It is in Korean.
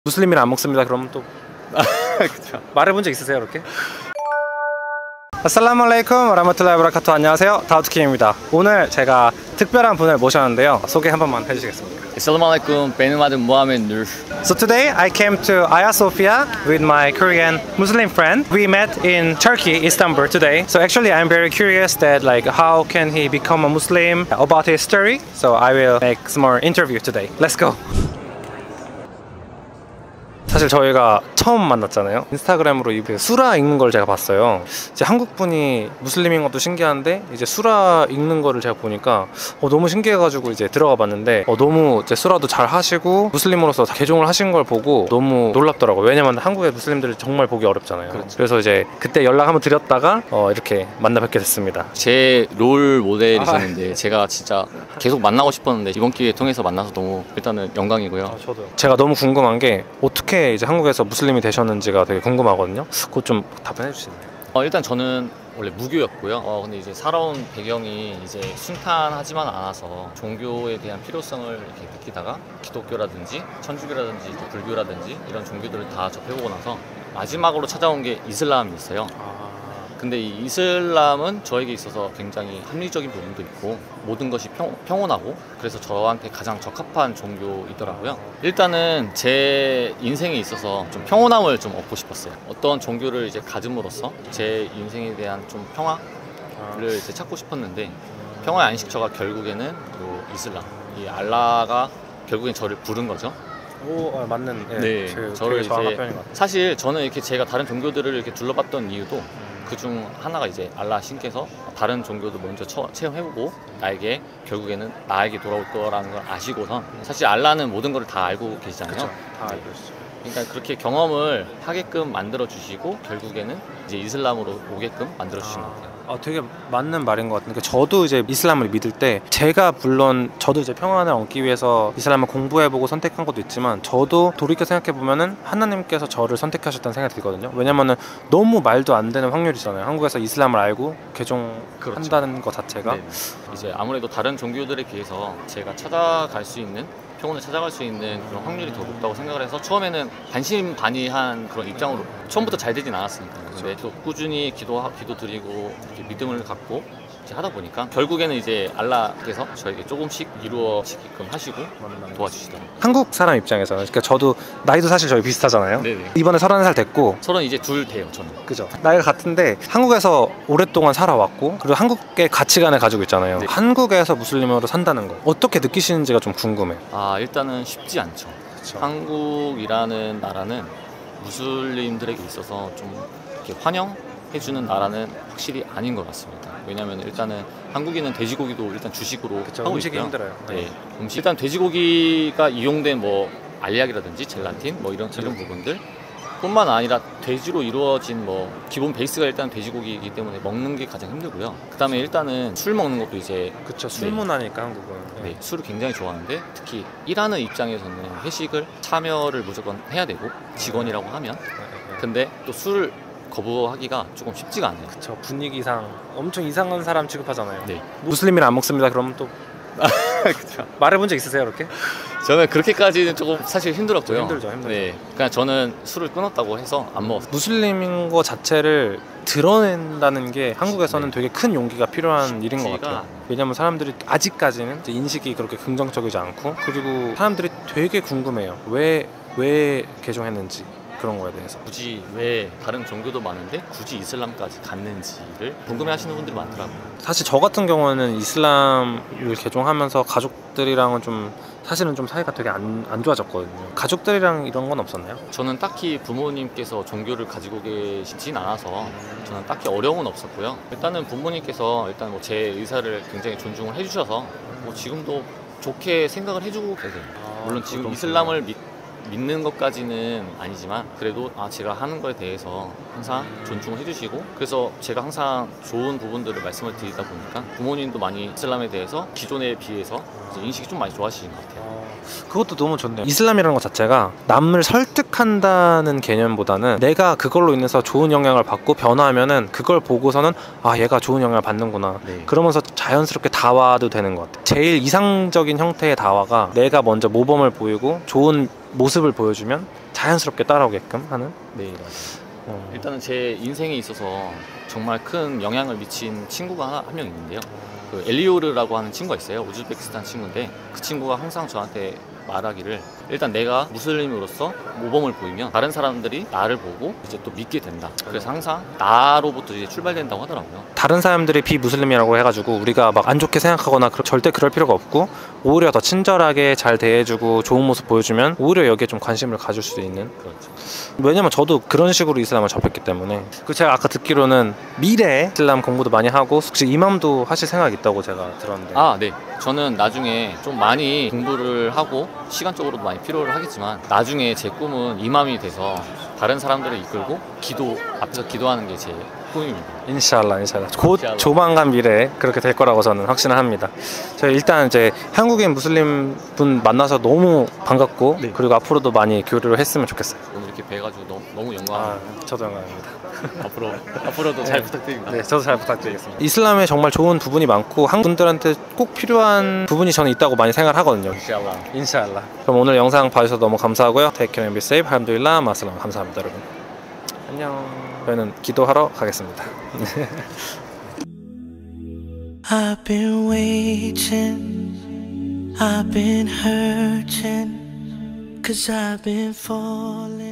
무슬림이라 안 먹습니다. 그럼 또 그쵸. 말해본 적 있으세요, 이렇게? 아살라무 알라이쿰 와라마툴라히 와바라카투. 안녕하세요, 다우트킴입니다. 오늘 제가 특별한 분을 모셨는데요, 소개 한 번만 해주시겠습니까? Assalamualaikum, Benumadin Mohamed Nur. So today I came to Hagia Sophia with my Korean Muslim friend. We met in Turkey, Istanbul today. So actually I'm very curious that like how can he become a Muslim, about his story. So I will make some more interview today. Let's go. 사실 저희가 처음 만났잖아요. 인스타그램으로 이 수라 읽는 걸 제가 봤어요. 이제 한국 분이 무슬림인 것도 신기한데 이제 수라 읽는 거를 제가 보니까 너무 신기해가지고 이제 들어가 봤는데 너무 이제 수라도 잘 하시고 무슬림으로서 다 개종을 하신 걸 보고 너무 놀랍더라고요. 왜냐면 한국의 무슬림들이 정말 보기 어렵잖아요. 그렇죠. 그래서 이제 그때 연락 한번 드렸다가 이렇게 만나 뵙게 됐습니다. 제 롤 모델이셨는데 제가 진짜 계속 만나고 싶었는데 이번 기회 통해서 만나서 너무 일단은 영광이고요. 저도요. 제가 너무 궁금한 게 어떻게 이제 한국에서 무슬림이 되셨는지가 되게 궁금하거든요. 그거 좀 답변해 주시나요? 일단 저는 원래 무교였고요. 근데 이제 살아온 배경이 이제 순탄하지만 않아서 종교에 대한 필요성을 이렇게 느끼다가 기독교라든지 천주교라든지 또 불교라든지 이런 종교들을 다 접해보고 나서 마지막으로 찾아온 게 이슬람이 있어요. 근데 이 이슬람은 저에게 있어서 굉장히 합리적인 부분도 있고 모든 것이 평온하고 그래서 저한테 가장 적합한 종교이더라고요. 일단은 제 인생에 있어서 좀 평온함을 좀 얻고 싶었어요. 어떤 종교를 이제 가짐으로써 제 인생에 대한 좀 평화를 이제 찾고 싶었는데 평화의 안식처가 결국에는 요 이슬람, 이 알라가 결국엔 저를 부른 거죠. 오, 맞는. 네, 저를 이제 사실 저는 이렇게 제가 다른 종교들을 이렇게 둘러봤던 이유도 그중 하나가 이제 알라 신께서 다른 종교도 먼저 체험해보고 결국에는 나에게 돌아올 거라는 걸 아시고선 사실 알라는 모든 걸 다 알고 계시잖아요. 그쵸, 다 알고 있어요. 그러니까 그렇게 경험을 하게끔 만들어 주시고 결국에는 이제 이슬람으로 오게끔 만들어 주신 것 같아요. 되게 맞는 말인 것 같은데 저도 이제 이슬람을 믿을 때 제가 물론 저도 이제 평안을 얻기 위해서 이슬람을 공부해보고 선택한 것도 있지만 저도 돌이켜 생각해보면은 하나님께서 저를 선택하셨다는 생각이 들거든요. 왜냐면은 너무 말도 안 되는 확률이잖아요. 한국에서 이슬람을 알고 개종한다는 것 자체가. 네. 이제 아무래도 다른 종교들에 비해서 제가 찾아갈 수 있는 평온을 찾아갈 수 있는 그런 확률이 더 높다고 생각을 해서 처음에는 반신반의한 그런 입장으로 처음부터 잘 되진 않았으니까요. 근데 또 꾸준히 기도 드리고 이렇게 믿음을 갖고 이제 하다 보니까 결국에는 이제 알라께서 저에게 조금씩 이루어지게끔 하시고 도와주시더라고요. 한국 사람 입장에서는 그러니까 저도 나이도 사실 저희 비슷하잖아요. 네네. 이번에 30살 됐고 저는 이제 둘 돼요. 저는. 그죠. 나이가 같은데 한국에서 오랫동안 살아왔고 그리고 한국의 가치관을 가지고 있잖아요. 네. 한국에서 무슬림으로 산다는 거 어떻게 느끼시는지가 좀 궁금해요. 일단은 쉽지 않죠. 그쵸. 한국이라는 나라는 무슬림들에게 있어서 좀 이렇게 환영해주는 나라는 확실히 아닌 것 같습니다. 왜냐하면 일단은 한국인은 돼지고기도 일단 주식으로 그쵸, 하고 음식이 있고요. 힘들어요. 네. 일단 돼지고기가 이용된 뭐 알약이라든지 젤라틴 뭐 이런 부분들 뿐만 아니라 돼지로 이루어진 뭐 기본 베이스가 일단 돼지고기이기 때문에 먹는 게 가장 힘들고요. 그다음에 일단은 술 먹는 것도 이제 그쵸. 술 문화니까 한국은. 네, 술을 굉장히 좋아하는데 특히 일하는 입장에서는 회식을 참여를 무조건 해야 되고 직원이라고 하면 근데 또 술 거부하기가 조금 쉽지가 않아요. 그쵸. 분위기상 엄청 이상한 사람 취급하잖아요. 네. 무슬림이라 안 먹습니다. 그러면 또 그렇죠. 말해본 적 있으세요, 이렇게? 저는 그렇게까지는 조금 사실 힘들었고요. 힘들죠. 네, 그냥 저는 술을 끊었다고 해서 안 먹었어요. 무슬림인 거 자체를 드러낸다는 게 한국에서는 네. 되게 큰 용기가 필요한 일인 것 쉽지가 같아요. 왜냐면 사람들이 아직까지는 이제 인식이 그렇게 긍정적이지 않고 그리고 사람들이 되게 궁금해요. 왜 개종했는지 그런 거에 대해서. 굳이 왜 다른 종교도 많은데 굳이 이슬람까지 갔는지를 궁금해하시는 분들이 많더라고요. 사실 저 같은 경우는 이슬람을 개종하면서 가족들이랑은 좀 사실은 좀 사이가 되게 안 좋아졌거든요. 가족들이랑 이런 건 없었나요? 저는 딱히 부모님께서 종교를 가지고 계시진 않아서 저는 딱히 어려움은 없었고요. 일단은 부모님께서 일단 뭐 제 의사를 굉장히 존중을 해주셔서 뭐 지금도 좋게 생각을 해주고 계세요. 물론 지금 이슬람을 믿는 것까지는 아니지만 그래도 제가 하는 거에 대해서 항상 존중을 해주시고 그래서 제가 항상 좋은 부분들을 말씀을 드리다 보니까 부모님도 많이 이슬람에 대해서 기존에 비해서 이제 인식이 좀 많이 좋아지신 것 같아요. 그것도 너무 좋네요. 이슬람이라는 것 자체가 남을 설득한다는 개념보다는 내가 그걸로 인해서 좋은 영향을 받고 변화하면은 그걸 보고서는 아 얘가 좋은 영향을 받는구나. 네. 그러면서 자연스럽게 다와도 되는 것 같아요. 제일 이상적인 형태의 다와가 내가 먼저 모범을 보이고 좋은 모습을 보여주면 자연스럽게 따라오게끔 하는. 네, 맞아요. 일단은 제 인생에 있어서 정말 큰 영향을 미친 친구가 한 명 있는데요. 그 엘리오르라고 하는 친구가 있어요. 우즈베키스탄 친구인데 그 친구가 항상 저한테 말하기를 일단 내가 무슬림으로서 모범을 보이면 다른 사람들이 나를 보고 이제 또 믿게 된다. 그래서 항상 나로부터 이제 출발된다고 하더라고요. 다른 사람들이 비무슬림이라고 해가지고 우리가 막 안 좋게 생각하거나 절대 그럴 필요가 없고 오히려 더 친절하게 잘 대해주고 좋은 모습 보여주면 오히려 여기에 좀 관심을 가질 수 있는. 그렇죠. 왜냐면 저도 그런 식으로 이슬람을 접했기 때문에. 그 제가 아까 듣기로는 미래에 이슬람 공부도 많이 하고 혹시 이맘도 하실 생각이 있다고 제가 들었는데. 아, 네. 저는 나중에 좀 많이 공부를 하고 시간적으로도 많이 필요를 하겠지만 나중에 제 꿈은 이맘이 돼서 다른 사람들을 이끌고 앞에서 기도하는 게 제 꿈입니다. 인샬라. 곧 인샬라. 조만간 미래에 그렇게 될 거라고 저는 확신을 합니다. 저희 일단 이제 한국인 무슬림 분 만나서 너무 반갑고 네. 그리고 앞으로도 많이 교류를 했으면 좋겠어요. 오늘 이렇게 뵈가지고 너무 영광입니다. 저도 영광입니다. 앞으로도 잘 부탁드립니다. 네, 저도 잘 부탁드리겠습니다. 이슬람에 정말 좋은 부분이 많고 한국 분들한테 꼭 필요한 부분이 저는 있다고 많이 생각을 하거든요. 인샬라. 그럼 오늘 영상 봐주셔서 너무 감사하고요. Take care and be safe. 알함두릴라. 마슬람. 감사합니다, 여러분. 안녕. 저희는 기도하러 가겠습니다. I've been waiting, I've been hurting, 'cause I've been falling.